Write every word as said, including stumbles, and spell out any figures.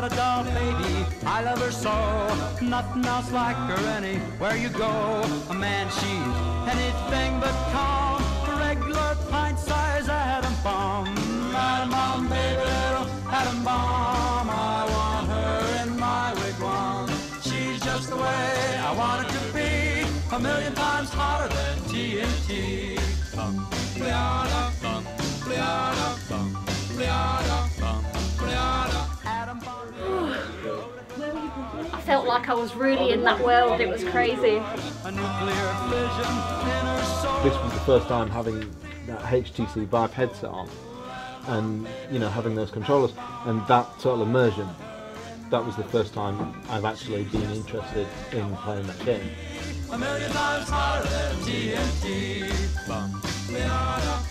got a doll baby, I love her so. Nothing else like her anywhere you go. A man, she's anything but calm. A regular pint-sized atom bomb. Atom bomb, baby, little atom bomb. I want her in my wigwam. She's just the way I want it to be. A million times hotter than T N T. Bum, Brianna, bum, Brianna, bum, Brianna, bum, Brianna. Atom bomb. I felt like I was really in that world. It was crazy. A nuclear fission in her soul. This was the first time having that H T C Vive headset on, and you know, having those controllers and that total immersion. That was the first time I've actually been interested in playing that game. A million times hotter than T N T. Bum, Brianna.